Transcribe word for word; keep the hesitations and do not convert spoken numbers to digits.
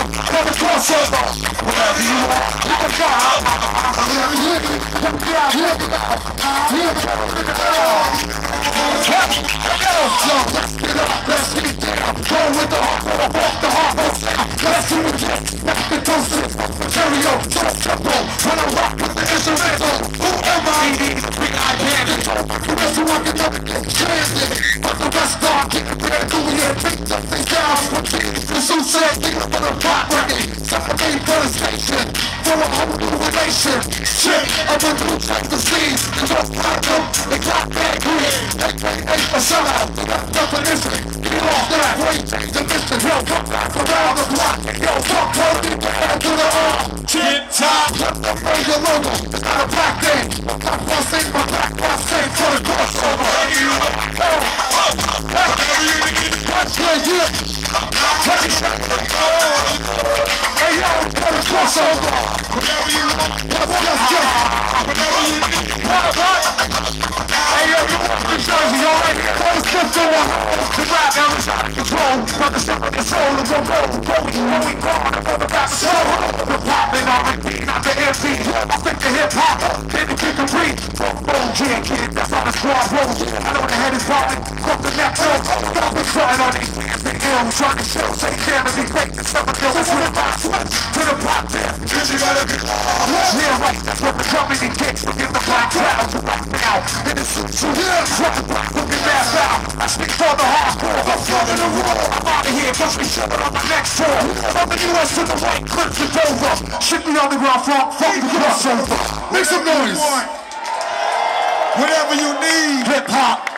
Come and crossover. Whatever you want, you can go. Whatever you need, come down here. Here, so let's get up, let's get down. Go with the heart, walk the heart, let's do it again. Let's get toasted. Stereo, tempo. When I rock with the instrumental, who am I? Big eye candy. The rest of my get up and get transit. But the rest are getting ready to do it. Take the thing down. The suit said, think for the pop record. Suffocate for the station. For a whole new relation. Shit, of a new type of scene. The just platinum, they got that green. They play eight for shout out. They got definition. Get off that weight. The mission, yo, come back around the block. Yo, fuck, clothing, add to the arm. Tip top, the major logo. It's not a black thing. My first thing, my black, my same for the crossover. That's the idea. Hey yo, for the crossover. Whatever you want, let's go. Whatever you need, what, what? Hey yo, you want the Jersey, alright? First step to one. The rap now is out of control. But the step of control is on roll. Rolling, rolling, gone for the rap show. The pop in R and B, not the M P. I think the hip hop, then the kick and breathe. Roll, kid, kid, that's how the squad rolls. I know the head is popping, fuck the neck roll. Stop it, trying on these fans. They ill, trying to show, say damn if he fake. The summer kill, this with a box, to the pop there. Cause you gotta be yeah, right, that's what the company kicks. Forget the black crowd, you right now. In the suit, you yeah, try to block, look at that bow. I speak for the hardcore, I'm flooding the roar. I'm out of here, cause we shut it on my next tour. From the U S to the white clips is over. Shit me on the ground, fuck, fuck the crossover. Make some noise. Whatever you need, hip hop.